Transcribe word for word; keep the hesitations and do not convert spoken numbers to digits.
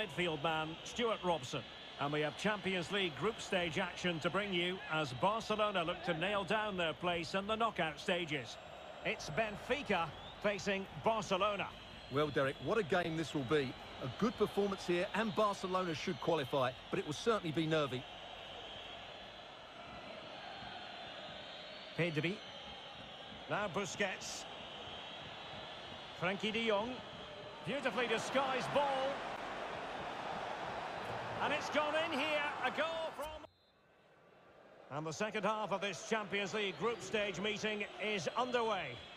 midfield man, Stuart Robson. And we have Champions League group stage action to bring you as Barcelona look to nail down their place in the knockout stages. It's Benfica facing Barcelona. Well, Derek, what a game this will be. A good performance here and Barcelona should qualify, but it will certainly be nervy. Pedri. Now Busquets. Frankie de Jong. Beautifully disguised ball. And it's gone in here. A goal from... And the second half of this Champions League group stage meeting is underway.